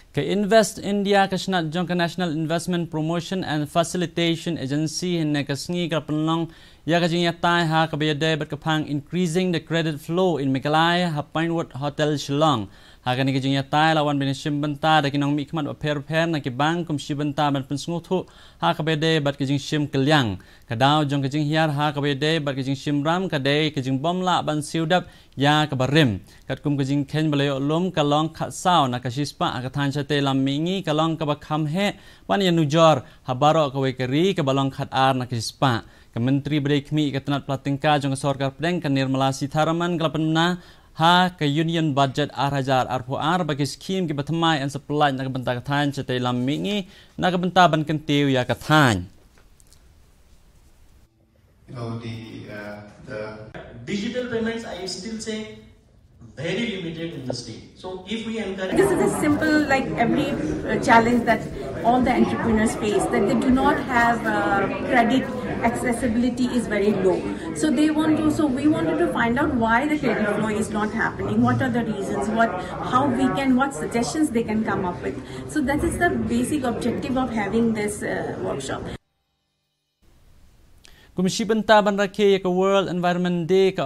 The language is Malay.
Ke Invest India kasnat jong ke National Investment Promotion and Facilitation Agency henne kasngi ke Pynlong ya ke Jingiatai ha ke bayade bat ke Phang increasing the credit flow in Meghalaya ha Pinewood Hotel Shillong ha ke ni ke Jingiatai lawan benishim benta da kinong mi khmat per na ke bank kum shi benta ban pensngu thu ha ke bayade bat ke jingshim kelyang ke daw jong ke jinghiar ha ke bayade bat ke jingshim ram ke dei ke jingbom la ban siudap ya ke barim kat kum ke jing khen balayo lom ka long khat saw na ka shispa ka than te lam mingi kalong ka bakham he wan ya nujor habaro ka wekeri ka balong khat ar na kispa ka menteri brekmi ka tanat platingka jong sarkar pedeng ka Nirmala Sitharaman kalapenna ha ka union budget 6000 ar bagi skim ki bathmai an supply na ka benta ka than te lam mingi na ka benta ban kentiu ya ka than the digital payments I still say very limited in the state. So if we encourage... This is a simple, like every challenge that all the entrepreneurs face, that they do not have credit accessibility is very low. So they want to, so we wanted to find out why the credit flow is not happening, what are the reasons, what suggestions they can come up with. So that is the basic objective of having this workshop. Kumshi benta ban rakhe ka World Environment Day ka